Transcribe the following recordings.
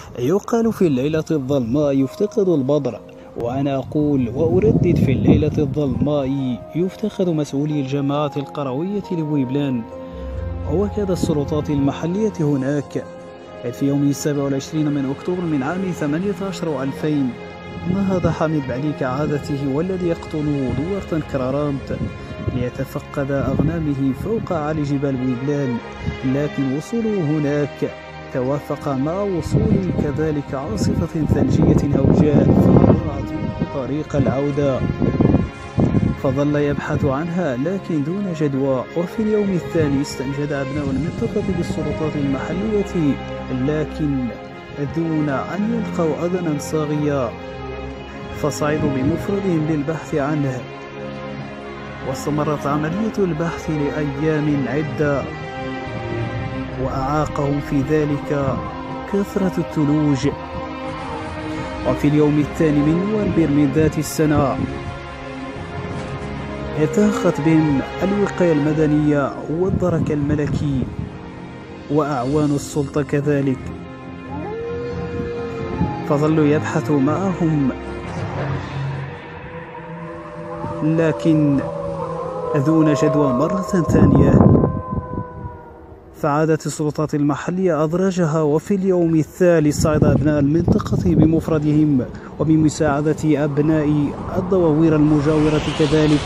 يقال في الليلة الظلماء يفتقد البدر، وأنا أقول وأردد في الليلة الظلماء يفتقد مسؤولي الجماعة القروية لبويبلان ووكالة السلطات المحلية هناك. إذ في يوم 27 من أكتوبر من عام 18 2000 نهض حميد بعلي كعادته، والذي يقتل دوار كرارانت ليتفقد أغنامه فوق أعالي جبال بويبلان، لكن وصوله هناك توافق مع وصول كذلك عاصفة ثلجية هوجاء فقطعت طريق العودة، فظل يبحث عنها لكن دون جدوى. وفي اليوم الثاني استنجد أبناء المنطقة بالسلطات المحلية لكن دون أن يلقوا أذنا صاغية، فصعدوا بمفردهم للبحث عنه، واستمرت عملية البحث لأيام عدة، وأعاقهم في ذلك كثرة الثلوج. وفي اليوم الثاني من نوفمبر من ذات السنة التحقت بهم الوقاية المدنية والدرك الملكي وأعوان السلطة كذلك، فظلوا يبحثوا معهم لكن دون جدوى مرة ثانية، فعادت السلطات المحلية أدراجها. وفي اليوم الثالث صعد أبناء المنطقة بمفردهم وبمساعدة أبناء الدواوير المجاورة كذلك،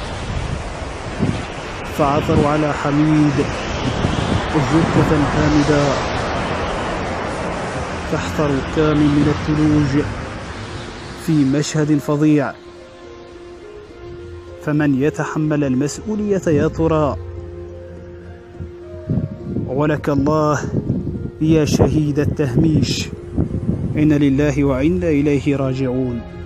فعثروا على حميد جثة هامدة تحت ركام من الثلوج في مشهد فظيع. فمن يتحمل المسؤولية يا ترى؟ ولك الله يا شهيد التهميش. إن لله وإنا إليه راجعون.